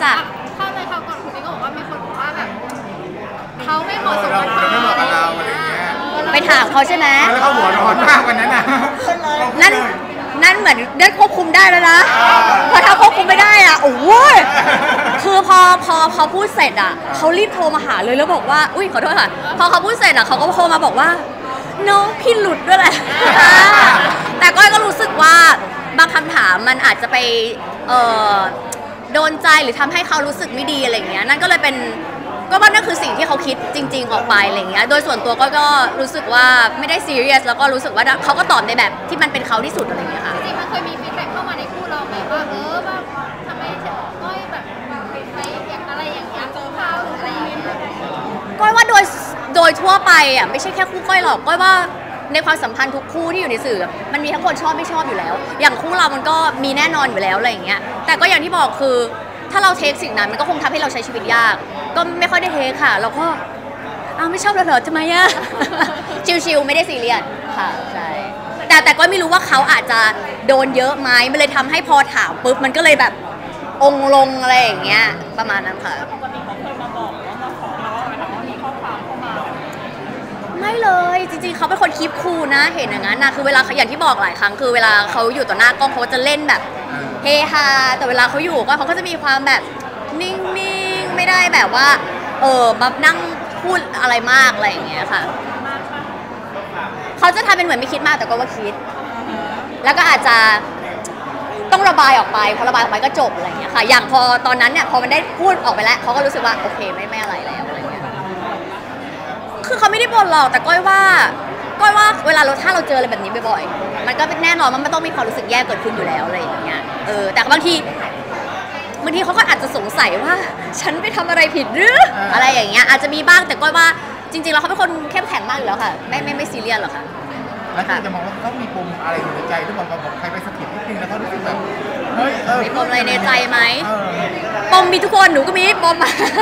จ้ะเข้าเลยเขาก่อนคุณนี่ก็บอกว่ามีคนบอกว่าแบบเขาไม่เหมาะสมกับเราอะไรอย่างเงี้ยไปถามเขาใช่ไหมแล้วเขาหัวร้อนมากวันนั้นน่ะนั่นเหมือนได้ควบคุมได้แล้วนะพอถ้าควบคุมไม่ได้อ่ะโอ้ยคือพอพูดเสร็จอ่ะเขารีบโทรมาหาเลยแล้วบอกว่าอุ้ยขอโทษค่ะพอเขาพูดเสร็จอ่ะเขาก็โทรมาบอกว่าน้องพี่หลุดด้วยแหละแต่ก้อยก็รู้สึกว่าบางคำถามมันอาจจะไปโดนใจหรือทำให้เขารู้สึกไม่ดีอะไรเงี้ยนั่นก็เลยเป็นก็ว่านั่นคือสิ่งที่เขาคิดจริงๆออกไปอะไรเงี้ยโดยส่วนตัวก็รู้สึกว่าไม่ได้ซีเรียสแล้วก็รู้สึกว่าเขาก็ตอบในแบบที่มันเป็นเขาที่สุดอะไรเงี้ยค่ะจริงมันเคยมีฟีดแบ็กเข้ามาในคู่เราไหมว่าแบบทำไมก้อยแบบไปอย่างอะไรอย่างเงี้ยเจอเขาหรืออะไรอย่างเงี้ยก้อยว่าโดยทั่วไปอ่ะไม่ใช่แค่คู่ก้อยหรอกก้อยว่าในความสัมพันธ์ทุกคู่ที่อยู่ในสื่อมันมีทั้งคนชอบไม่ชอบอยู่แล้วอย่างคู่เรามันก็มีแน่นอนอยู่แล้วอะไรอย่างเงี้ยแต่ก็อย่างที่บอกคือถ้าเราเทคสิ่งนั้นมันก็คงทำให้เราใช้ชีวิตยากก็ไม่ค่อยได้เทคค่ะเราก็ไม่ชอบเราเหรอทำไมอะชิวๆไม่ได้ซีเรียสค่ะใช่แต่ก็ไม่รู้ว่าเขาอาจจะโดนเยอะไหมมันเลยทำให้พอถามปุ๊บมันก็เลยแบบองลงอะไรอย่างเงี้ยประมาณนั้นค่ะปกติเขาเคยมาบอกว่ามาขอเราอะไรแบบว่ามีข้อความเข้ามาไม่เลยจริงๆเขาเป็นคนคีปคูลนะเห็นอย่างนั้นนะคือเวลาอย่างที่บอกหลายครั้งคือเวลาเขาอยู่ต่อหน้ากล้องเขาจะเล่นแบบเฮฮาแต่เวลาเขาอยู่ก็เขาก็จะมีความแบบนิ่งๆไม่ได้แบบว่ามานั่งพูดอะไรมากอะไรอย่างเงี้ยค่ะเขาจะทำเป็นเหมือนไม่คิดมากแต่ก็ว่าคิดแล้วก็อาจจะต้องระบายออกไปพอระบายออกไปก็จบอะไรอย่างเงี้ยค่ะอย่างพอตอนนั้นเนี่ยพอมันได้พูดออกไปแล้วเขาก็รู้สึกว่าโอเคไม่อะไรแล้วอะไรเงี้ยคือเขาไม่ได้บ่นหรอกแต่ก้อยว่าเวลาถ้าเราเจออะไรแบบนี้บ่อยๆมันก็แน่นอนมันไม่ต้องมีความรู้สึกแย่เกิดขึ้นอยู่แล้วอะไรอย่างเงี้ยแต่บางทีเขาก็อาจจะสงสัยว่าฉันไปทำอะไรผิดหรืออะไรอย่างเงี้ยอาจจะมีบ้างแต่ก้อยว่าจริงๆแล้วเขาเป็นคนเข้มแข็งมากอยู่แล้วค่ะไม่ซีเรียสหรอกค่ะแล้วคุณจะมองว่าเขามีปมอะไรอยู่ในใจหรือเปล่าบอกใครไปสะกิดนิดนึงแล้วเขารู้สึกแบบเฮ้ยมีปมอะไรในใจไหมปมมีทุกคนหนูก็มีปม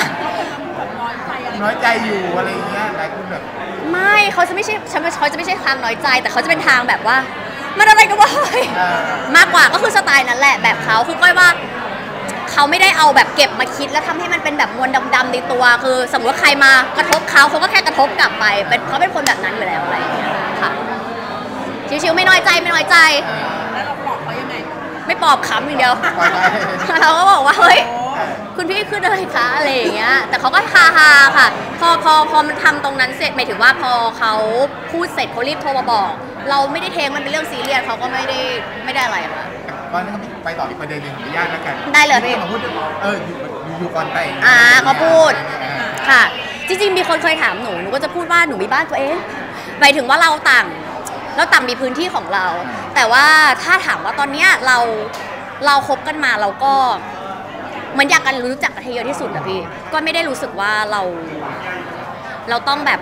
น้อยใจอยู่อะไรอย่างเงี้ยหลายคนแบบไม่เขาจะไม่ใช่ทางน้อยใจแต่เขาจะเป็นทางแบบว่ามันอะไรกันวะมากกว่าก็คือสไตล์นั้นแหละแบบเขาคือก้อยว่าเขาไม่ได้เอาแบบเก็บมาคิดแล้วทำให้มันเป็นแบบมวลดำๆในตัวคือสมมติว่าใครมากระทบเขาก็แค่กระทบกลับไปเขาเป็นคนแบบนั้นอยู่แล้วอะไรอย่างเงี้ยค่ะชิวๆไม่น้อยใจแล้วเราปลอบเขายังไงไม่ปลอบขำอย่างเดียวเราก็บอกว่าเฮ้ยคุณพี่ขึ้นอะไรคะอะไรอย่างเงี้ยแต่เขาก็ฮาค่ะพอมันทำตรงนั้นเสร็จหมายถึงว่าพอเขาพูดเสร็จเขารีบโทรมาบอกเราไม่ได้เทงมันเป็นเรื่องซีเรียสเขาก็ไม่ได้อะไรค่ะก่อนนั้นก็ไปต่ออีกประเด็นหนึ่งขออนุญาตแล้วกันได้เลยพี่มาพูดอยู่ก่อนไปเขาพูดค่ะจริงๆมีคนเคยถามหนูก็จะพูดว่าหนูมีบ้านตัวเองหมายถึงว่าเราต่างมีพื้นที่ของเราแต่ว่าถ้าถามว่าตอนเนี้ยเราคบกันมาเราก็เหมือนอยากกันรู้จักกันให้เยอะที่สุดนะพี่ก็ไม่ได้รู้สึกว่าเราต้องแบบ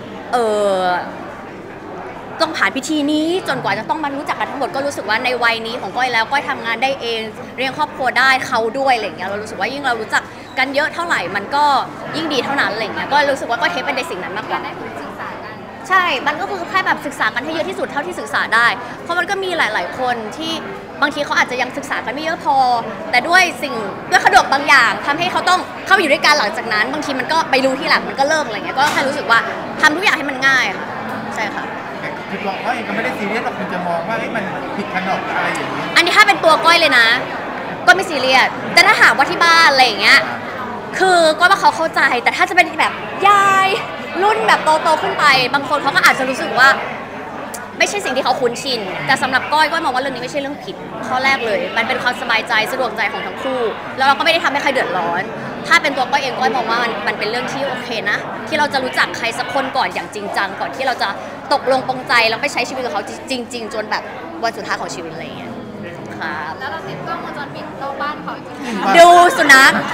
ต้องผ่านพิธีนี้จนกว่าจะต้องมารู้จักกันทั้งหมดก็รู้สึกว่าในวัยนี้ของก้อยแล้วก้อยทำงานได้เองเลี้ยงครอบครัวได้เขาด้วยอะไรอย่างเงี้ยเรารู้สึกว่ายิ่งเรารู้จักกันเยอะเท่าไหร่มันก็ยิ่งดีเท่านั้นอะไรอย่างเงี้ยก็รู้สึกว่าก้อยเทปเป็นในสิ่งนั้นมากกว่าใช่มันก็คือแค่แบบศึกษากันให้เยอะที่สุดเท่าที่ศึกษาได้เพราะมันก็มีหลายๆคนที่บางทีเขาอาจจะยังศึกษากันไม่เยอะพอแต่ด้วยขดกบางอย่างทำให้เขาต้องเข้าไปอยู่ด้วยกันหลังจากนั้นบางทีมันก็ไปรู้ที่หลังมันก็เลิกอะไรเงี้ยก็แค่รู้สึกว่าทำทุกอย่างให้มันง่ายค่ะใช่ค่ะคือตัวเขาเองก็ไม่ได้ซีเรียสหรอกคุณจะมองว่ามันผิดขนบอะไรอย่างนี้อันนี้ถ้าเป็นตัวก้อยเลยนะก็ไม่ซีเรียสแต่ถ้าถามว่าที่บ้านอะไรอย่างเงี้ยคือก็ว่าเขาเข้าใจแต่ถ้าจะเป็นแบบยายรุ่นแบบโตขึ้นไปบางคนเขาก็อาจจะรู้สึกว่าไม่ใช่สิ่งที่เขาคุ้นชินแต่สำหรับก้อยมองว่าเรื่องนี้ไม่ใช่เรื่องผิดข้อแรกเลยมันเป็นความสบายใจสะดวกใจของทั้งคู่แล้วเราก็ไม่ได้ทำให้ใครเดือดร้อนถ้าเป็นตัวก้อยเองก้อยมองว่ามันเป็นเรื่องที่โอเคนะที่เราจะรู้จักใครสักคนก่อนอย่างจริงจังก่อนที่เราจะตกลงปรงใจแล้วไปใช้ชีวิตกับเขาจริงๆจนแบบวันสุดท้ายของชีวิตอะไรอย่างเงี้ยครับแล้วเราติดกล้องวงจรปิดรอบบ้านเขาจริงดูสุนัข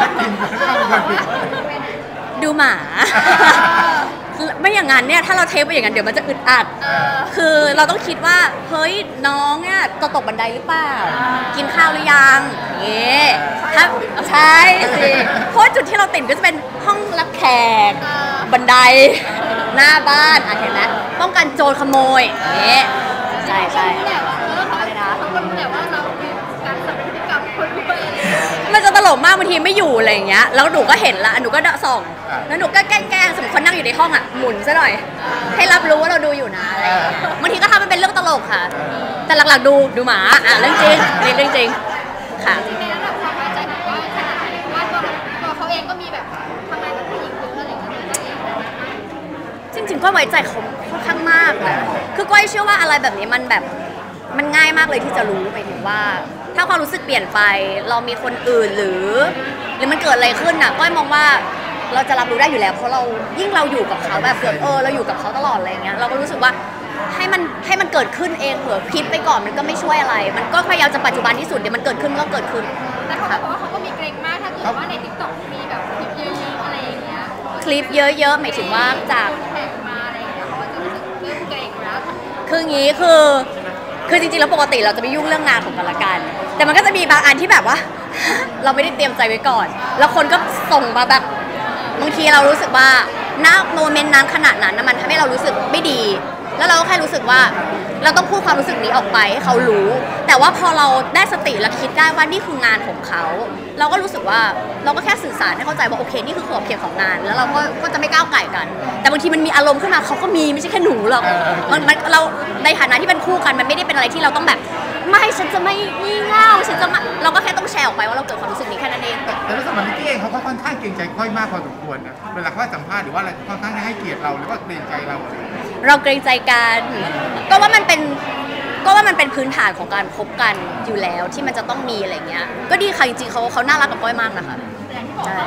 ดูหมาไม่อย่างนั้นเนี่ยถ้าเราเทปไปอย่างนั้นเดี๋ยวมันจะอึดอัดคือเราต้องคิดว่าเฮ้ยน้องเนี่ยจะตกบันไดหรือเปล่ากินข้าวหรือยังเงี้ยถ้าใช่สิเพราะจุดที่เราติดก็จะเป็นห้องรับแขกบันไดหน้าบ้านเห็นไหมป้องกันโจรขโมยเงี้ยใช่แต่ว่าเขาก็รู้แหละว่าเราการทำพฤติกรรมคนด้วยมันจะตลกมากบางทีไม่อยู่อะไรอย่างเงี้ยแล้วหนูก็เห็นละหนูก็ส่องแล้วหนูก็แกล้งสมมติคนนั่งอยู่ในห้องอ่ะหมุนซะหน่อยให้รับรู้ว่าเราดูอยู่นะอะไรอย่างเงี้ยบางทีก็ทำมันเป็นเรื่องตลกค่ะ แต่หลักๆดูหมาเรื่องจริงเรื่องจริงค่ะจริงในระดับความไว้ใจของก้อยขนาดไหนเพราะว่าตัวเขาเองก็มีแบบทำงานกับผู้หญิงเยอะอะไรอย่างเงี้ยตัวเองจริงๆก็ไว้ใจเขาค่อนข้างมากนะคือก้อยเชื่อว่าอะไรแบบนี้มันแบบมันง่ายมากเลยที่จะรู้หมายถึงว่า ถ้าความรู้สึกเปลี่ยนไปเรามีคนอื่นหรือมันเกิดอะไรขึ้นน่ะก้อยมองว่าเราจะรับรู้ได้อยู่แล้วเพราะเรายิ่งเราอยู่กับเขาแบบเผื่อเราอยู่กับเขาตลอดอะไรอย่างเงี้ยเราก็รู้สึกว่าให้มันเกิดขึ้นเองเผื่อคิดไปก่อนมันก็ไม่ช่วยอะไร มันก็พยายามจะปัจจุบันที่สุดเดี๋ยวมันเกิดขึ้นก็เกิดขึ้นแต่เขาบอกว่าเขาก็มีเกรงมากถ้าเกิดว่าใน TikTok มีแบบคลิปเยอะๆอะไรอย่างเงี้ยคลิปเยอะๆหมายถึงว่าจากแท็กมาอะไรอย่างเงี้ยเขาก็จะรู้สึกเริ่มเกรงแล้วคืองี้คือจริงๆแล้วปกติเราจะไม่ยุ่งเรื่องงานของกันละกัน แต่มันก็จะมีบางอันที่แบบว่า เราไม่ได้เตรียมใจไว้ก่อน แล้วคนก็ส่งมาแบบบางทีเรารู้สึกว่าณโมเมนต์นั้นขณะนั้นมันทำให้เรารู้สึกไม่ดี แล้วเราก็แค่รู้สึกว่าเราต้องพูดความรู้สึกนี้ออกไปให้เขารู้ แต่ว่าพอเราได้สติและคิดได้ว่านี่คืองานของเขา เราก็รู้สึกว่าเราก็แค่สื่อสารให้เข้าใจว่าโอเคนี่คือขอบเขตของงาน แล้วเราก็จะไม่ก้าวไก่กัน แต่บางทีมันมีอารมณ์ขึ้นมาเขาก็มีไม่ใช่แค่หนูหรอกมันเราในฐานะที่เป็นคู่กันมันไม่ได้เป็นอะไรที่เราต้องแบบไม่ฉันจะไม่งี่เง่าฉันจะมาเราก็แค่ต้องแชร์ออกไปว่าเราเกิดความรู้สึกนี้แค่นั้นเองแต่รู้สึกว่านิกกี้เองเขาก็ค่อนข้างเกรงใจก้อยมากพอสมควรนะเวลาเขาสัมภาษณ์หรือว่าอะไรค่อนข้างให้เกียรติเราหรือว่าเกรงใจเราอะไรอย่างเงี้ยเราเกรงใจกันก็ว่ามันเป็นพื้นฐานของการคบกันอยู่แล้วที่มันจะต้องมีอะไรเงี้ยก็ดีค่ะจริงๆเขาน่ารักกับก้อยมากนะคะใช่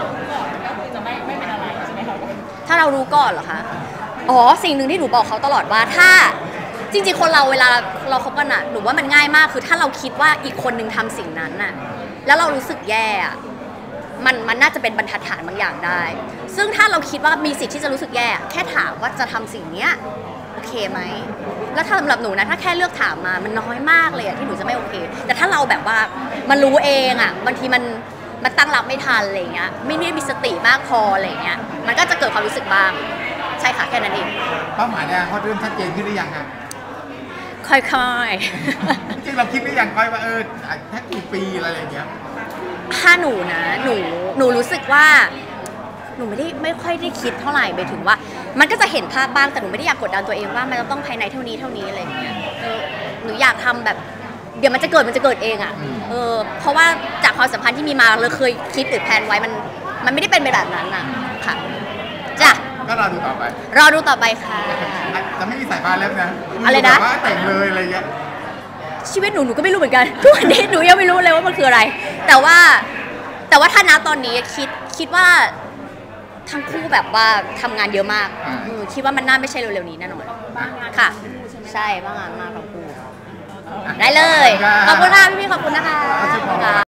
ถ้าเรารู้ก่อนเหรอคะอ๋อสิ่งหนึ่งที่หนูบอกเขาตลอดว่าถ้าจริงๆคนเราเวลาเราคบกันอะหนูว่ามันง่ายมากคือถ้าเราคิดว่าอีกคนนึงทำสิ่งนั้นน่ะแล้วเรารู้สึกแย่อะมันน่าจะเป็นบรรทัดฐานบางอย่างได้ซึ่งถ้าเราคิดว่ามีสิทธิ์ที่จะรู้สึกแย่แค่ถามว่าจะทำสิ่งเนี้ยโอเคไหมแล้วถ้าสำหรับหนูนะถ้าแค่เลือกถามมามันน้อยมากเลยอะที่หนูจะไม่โอเค แต่ถ้าเราแบบว่ามันรู้เองอะบางทีมันตั้งรับไม่ทันอะไรเงี้ยไม่ได้มีสติมากพออะไรเงี้ยมันก็จะเกิดความรู้สึกบ้างใช่ค่ะแค่นั้นเองเป้าหมายเนี่ยเขาเริ่มชัดเจนขึ้นหรือยังครับค่อยๆจริงเราคิดหรือยังก้อยว่าถ้ากี่ปีอะไรอย่างเงี้ยถ้าหนูนะหนูรู้สึกว่าหนูไม่ค่อยได้คิดเท่าไหร่ไปถึงว่า มันก็จะเห็นภาพบ้างแต่หนูไม่ได้อยากกดดันตัวเองว่ามันจะต้องภายในเท่านี้อะไรอย่างเงี้ยหนูอยากทำแบบเดี๋ยวมันจะเกิดเองอ่ะเพราะว่าจากความสัมพันธ์ที่มีมาเราเคยคิดหรือแพลนไว้มันไม่ได้เป็นไปแบบนั้นอ่ะค่ะจ้ะก็รอดูต่อไปรอดูต่อไปค่ะจะไม่มีสายฟ้าแล้วนะอะไรนะว่าแต่งเลยอะไรเงี้ยชีวิตหนูก็ไม่รู้เหมือนกันทุกวันนี้หนูยังไม่รู้เลยว่ามันคืออะไร แต่ว่าถ้าณตอนนี้คิดว่าทั้งคู่แบบว่าทำงานเยอะมากคิดว่ามันน่าไม่ใช่เร็วๆนี้แน่นอนค่ะใช่บ้างงานมากทั้งคู่ได้เลยขอบคุณค่ะพี่ๆขอบคุณนะคะ